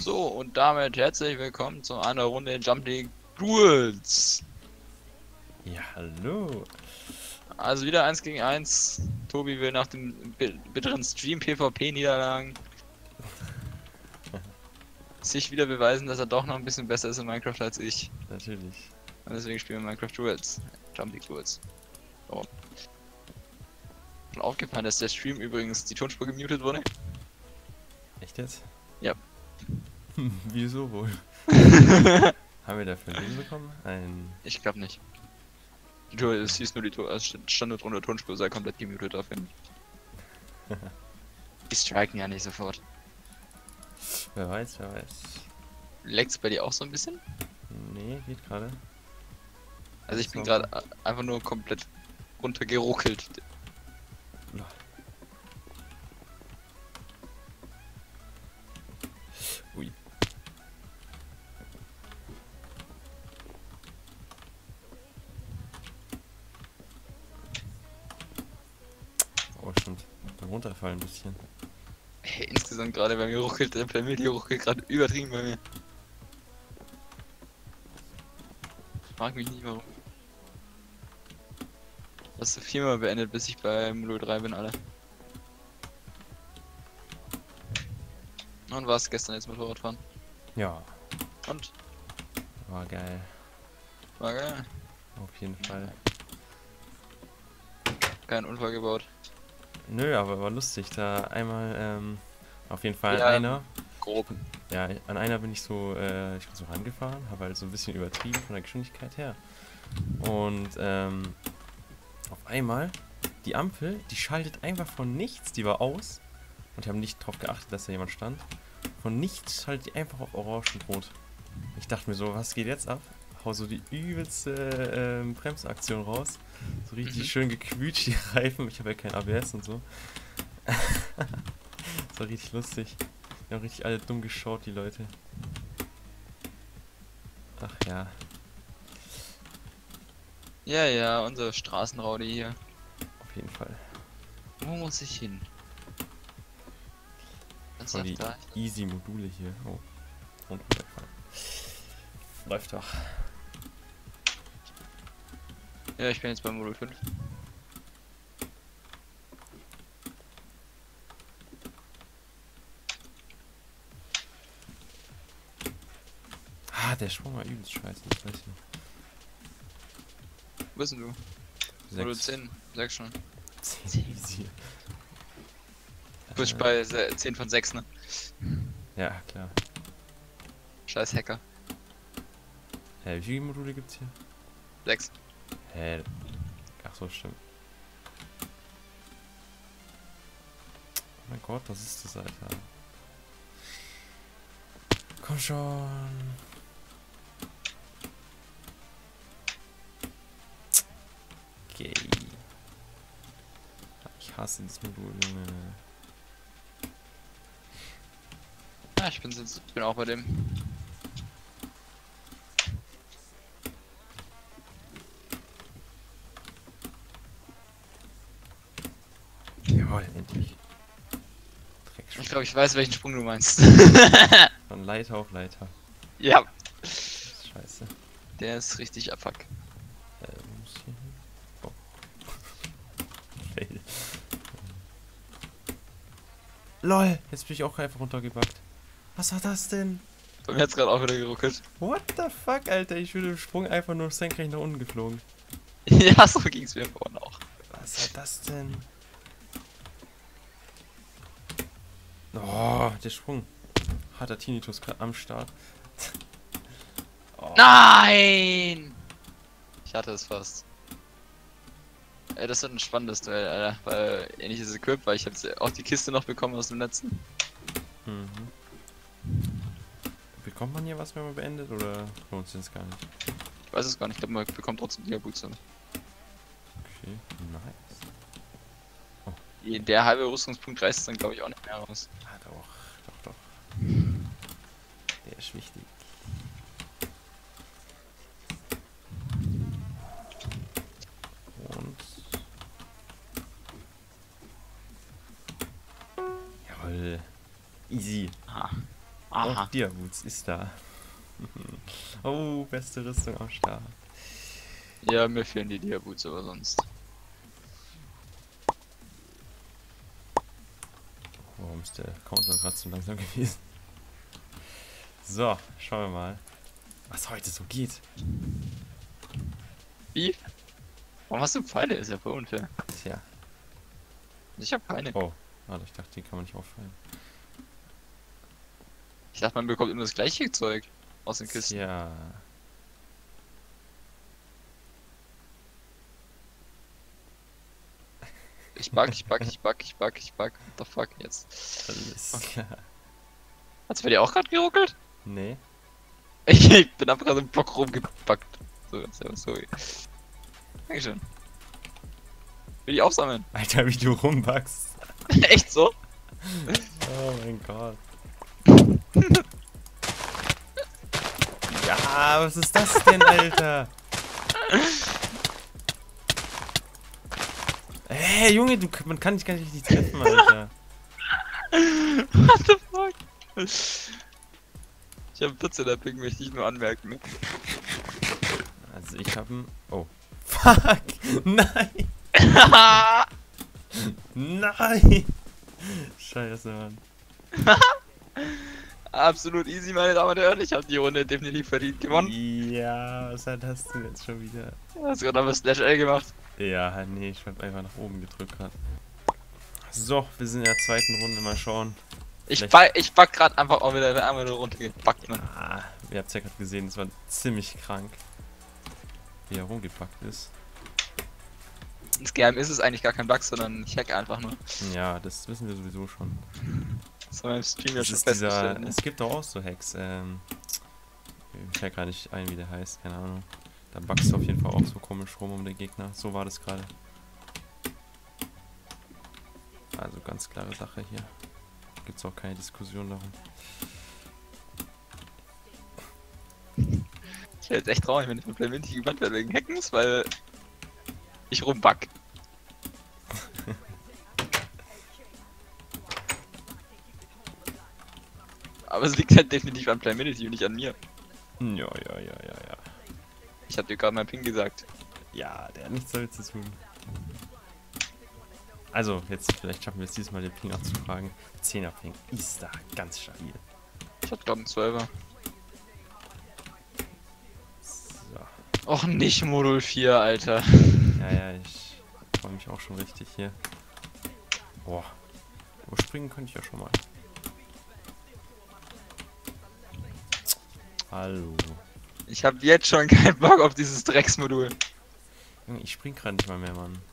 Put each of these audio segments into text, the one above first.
So, und damit herzlich willkommen zu einer Runde Jump League Duels. Ja, hallo. Also wieder 1 gegen 1. Tobi will nach dem bitteren Stream PvP-Niederlagen sich wieder beweisen, dass er doch noch ein bisschen besser ist in Minecraft als ich. Natürlich. Und deswegen spielen wir Minecraft Duels. Jump League Duels. So. Schon aufgefallen, dass der Stream übrigens die Tonspur gemutet wurde? Echt jetzt? Ja. Wieso wohl? Haben wir dafür einen Ding bekommen? Ich glaube nicht. Es hieß nur es stand nur drunter, Tonspur sei komplett gemutet dafür. Die striken ja nicht sofort. Wer weiß, wer weiß. Leckt's bei dir auch so ein bisschen? Nee, geht gerade. Also ich bin gerade einfach nur komplett runtergeruckelt. Ui. Oh, stimmt. Beim Runterfallen ein bisschen. Hey, insgesamt gerade bei mir ruckelt der Familie ruckelt gerade übertrieben bei mir. Frag mich nicht warum. Hast du 4-mal beendet, bis ich bei Modul 3 bin, alle. Und warst gestern jetzt Motorradfahren? Ja, Und? war geil. War geil. Auf jeden Fall. Keinen Unfall gebaut. Nö, aber war lustig. Da einmal, auf jeden Fall Ja, einer. grob. Ja, an einer bin ich so, ich bin so rangefahren, habe halt so ein bisschen übertrieben von der Geschwindigkeit her. Und, auf einmal, die Ampel, die schaltet einfach von nichts, die war aus. Und ich habe nicht darauf geachtet, dass da jemand stand. Von nichts schaltet die einfach auf Orange und Rot. Ich dachte mir so, was geht jetzt ab? Hau so die übelste Bremsaktion raus. So richtig schön gequietscht, die Reifen. Ich habe ja kein ABS und so. Das war richtig lustig. Die haben richtig alle dumm geschaut, die Leute. Ach ja. Ja, ja, unser Straßenrowdy hier. Auf jeden Fall. Wo muss ich hin? Voll die Da? easy Module hier. Oh. Und runtergefallen. Läuft doch. Ja, ich bin jetzt bei Modul 5. Ah, der Sprung war übelst scheiße, das weiß ich nicht. Wo bist denn du? Modul 10, 6 schon. 10 easy. Push bei 10 von 6, ne? Ja, klar. Scheiß Hacker. Hä, wie viele Module gibt's hier? 6. Hä? Ach so, stimmt. Oh mein Gott, was ist das, Alter? Komm schon. Okay. Ich hasse das Modul, Junge. Ja, ich bin auch bei dem. Jawohl, endlich. Ich glaube, ich weiß, welchen Sprung du meinst. Von Leiter auf Leiter. Ja. Das ist scheiße. Der ist richtig abfuck. Wo muss ich hin? Oh. Fail. LOL, jetzt bin ich auch einfach runtergebackt. Was war das denn? Bei mir hat's gerade auch wieder geruckelt. What the fuck, Alter? Ich bin im Sprung einfach nur senkrecht nach unten geflogen. Ja, so ging's mir vorhin auch. Was war das denn? Oh, der Sprung. Harter Tinnitus am Start. Oh. Nein! Ich hatte es fast. Ey, das wird ein spannendes Duell, Alter. Weil ähnliches Equip, weil ich habe auch die Kiste noch bekommen aus dem letzten. Mhm. Bekommt man hier was, wenn man beendet, oder lohnt sich das gar nicht? Ich weiß es gar nicht, ich glaube, man bekommt trotzdem die Boots. Okay, nice. Der halbe Rüstungspunkt reißt dann, glaube ich, auch nicht mehr raus. Ah, doch. Der ist wichtig. Und... Jawohl. Easy. Ah. Oh, Aha. Diaboots ist da. Oh, beste Rüstung am Start. Ja, mir fehlen die Diaboots, aber sonst. Warum ist der Counter gerade so langsam gewesen? So, schauen wir mal, was heute so geht. Wie? Warum hast du Pfeile? Ist ja voll unfair. Tja. Ich hab keine. Oh, warte, ich dachte, die kann man nicht auffallen. Ich dachte, man bekommt immer das gleiche Zeug aus den Kisten. Ja. Ich bug. What the fuck jetzt? Alles klar. Hat's bei dir auch gerade geruckelt? Nee. Ich bin einfach gerade im Block rumgebackt. So, sorry. Dankeschön. Will ich aufsammeln? Alter, wie du rumwachst. Echt so? Oh mein Gott. Ja, was ist das denn, Alter? Hey, Junge, man kann dich gar nicht richtig treffen, Alter. What the fuck? Ich hab 14er Ping, möchte ich nur anmerken, ne? Also ich hab einen... Oh. Fuck! Nein! Nein! Scheiße, Mann. Absolut easy, meine Damen und Herren. Ich habe die Runde definitiv verdient gewonnen. Ja, was hast du jetzt schon wieder? Hast du gerade aber Slash L gemacht? Ja, nee, ich hab einfach nach oben gedrückt gerade. So, wir sind in der zweiten Runde, mal schauen. Ich back gerade einfach auch wieder einmal eine Runde gebackt, ne? Ah, ihr habt ja gerade gesehen, es war ziemlich krank, wie er rumgepackt ist. Insgeheim ist es eigentlich gar kein Bug, sondern ich hack einfach nur. Ja, das wissen wir sowieso schon. Das war beim Stream ja Das schon ist dieser, festgestellt, ne? es gibt doch auch so Hacks, ich fällt gerade nicht ein, wie der heißt, keine Ahnung. Da backst du auf jeden Fall auch so komisch rum um den Gegner, so war das gerade. Also ganz klare Sache hier. Gibt's auch keine Diskussion darum. Ich wäre jetzt echt traurig, wenn ich mit Playminty gebannt werde wegen Hackens, weil ich rumback. Aber es liegt halt definitiv an Playminty und nicht an mir. Ja. Ich hab dir gerade mein Ping gesagt. Ja, der hat nichts damit zu tun. Also, jetzt vielleicht schaffen wir es dieses Mal den Ping abzufragen. 10er Ping ist da ganz stabil. Ich hab glaube einen 12er. So. Och, nicht Modul 4, Alter. Ja, ich freue mich auch schon richtig hier. Boah. Aber springen könnte ich ja schon mal. Hallo. Ich hab jetzt schon keinen Bock auf dieses Drecksmodul. Junge, ich spring gerade nicht mal mehr, Mann.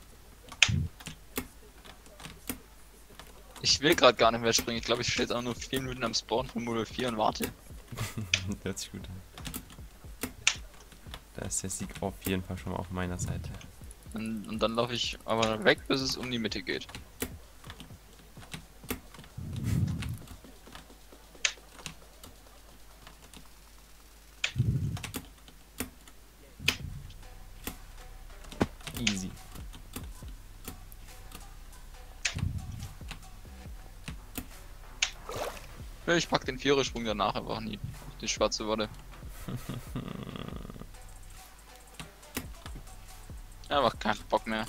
Ich will gerade gar nicht mehr springen. Ich glaube, ich stehe jetzt auch nur 4 Minuten am Spawn von Modul 4 und warte. Hört sich gut an. Da ist der Sieg auf jeden Fall schon mal auf meiner Seite. Und dann laufe ich aber weg, bis es um die Mitte geht. Easy. Ja, ich pack den Vierersprung danach einfach nie. Die schwarze Wolle. Ja, macht keinen Bock mehr.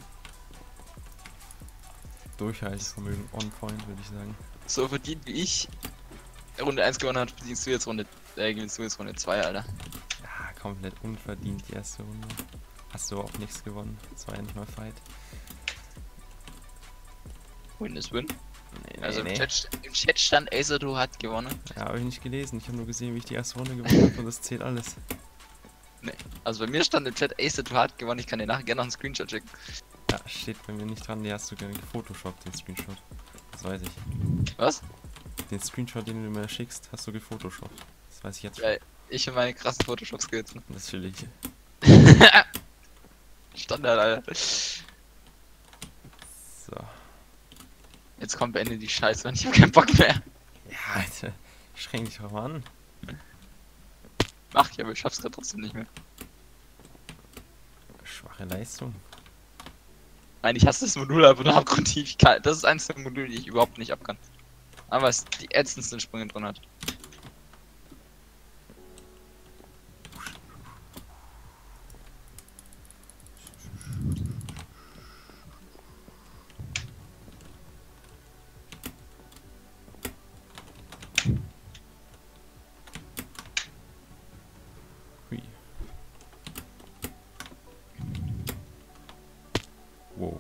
Durchhaltevermögen on point, würde ich sagen. So verdient wie ich Runde 1 gewonnen hat, gewinnst du jetzt Runde 2, Alter. Ja, komplett unverdient die erste Runde. Hast du auch nichts gewonnen. Das war ja nicht mal Fight. Win is win. Nee, Also im Chat stand Acerdo hat gewonnen. Ja, habe ich nicht gelesen. Ich habe nur gesehen, wie ich die erste Runde gewonnen habe und das zählt alles. Nee. Also bei mir stand im Chat Acerdo hat gewonnen. Ich kann dir nachher gerne noch einen Screenshot schicken. Ja, steht bei mir nicht dran. Die hast du gerne gefotoshoppt, den Screenshot. Das weiß ich. Was? Den Screenshot, den du mir schickst, hast du gefotoshoppt. Das weiß ich jetzt schon. Ja, ich und meine krassen Photoshop-Skills. Natürlich. Standard, Alter. So. Jetzt kommt beende die Scheiße, ich hab keinen Bock mehr. Ja, Alter. Schränk dich doch mal an. Mach ich, aber ich schaff's gerade trotzdem nicht mehr. Schwache Leistung. Nein, ich hasse das Modul aber nur abgrundtief. Das ist eines der Module, die ich überhaupt nicht ab kann. Aber es die ätzendsten Sprünge drin hat. Hui. Wow.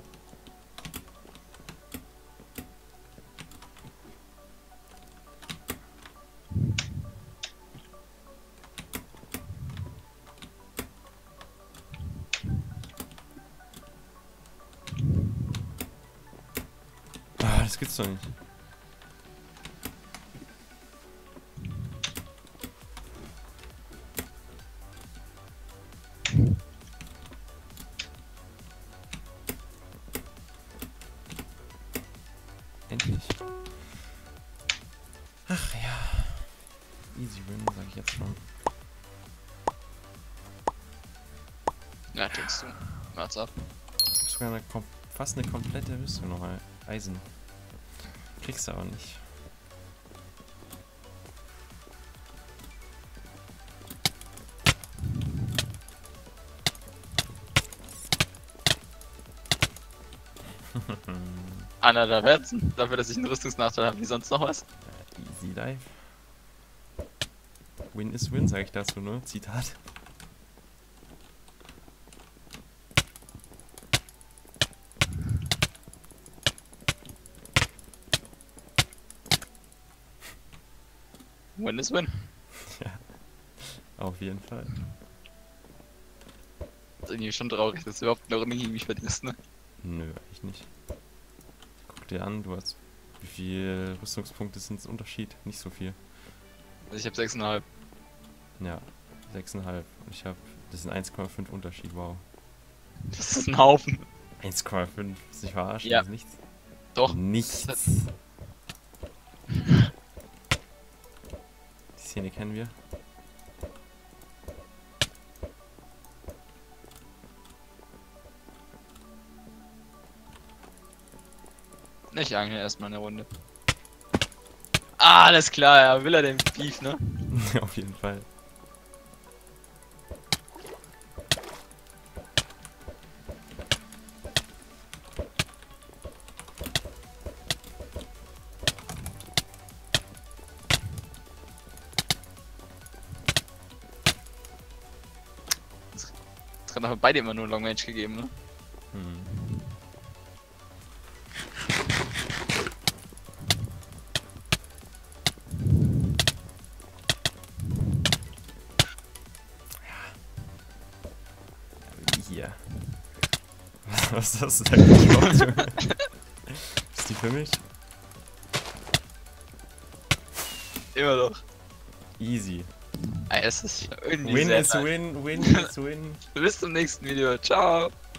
Ah, das gibt's doch nicht. Endlich. Ach ja. Easy win, sag ich jetzt schon. Ja, tippst du. Mach's ab. Ich hab sogar fast eine komplette Rüstung noch, Eisen. Kriegst du aber nicht. Einer der Werten, dafür, dass ich einen Rüstungsnachteil habe, wie sonst noch was. Easy life. Win is win, sag ich dazu, ne? Zitat. Win is win. Ja, auf jeden Fall. Das ist irgendwie schon traurig, dass du überhaupt noch nicht gegen mich verlierst, ne? Nö, eigentlich nicht. Guck dir an, du hast... Wie viele Rüstungspunkte sind es Unterschied? Nicht so viel. Also ich hab 6,5. Ja, 6,5. Und ich habe... Das sind 1,5 Unterschied, wow. Das ist ein Haufen. 1,5, ist nicht verarschen, Ja. das ist nichts. Doch. Nichts. Die Szene kennen wir. Ich angle erstmal eine Runde. Ah, alles klar, ja, will er den Beef, ne? Auf jeden Fall. Das hat aber beide immer nur Long Range gegeben, ne? Hm. Hier. Was ist das denn? Ist die für mich? Immer doch. Easy. Ah, es ist irgendwie Win sehr is nice. win, win is win. Bis zum nächsten Video. Ciao.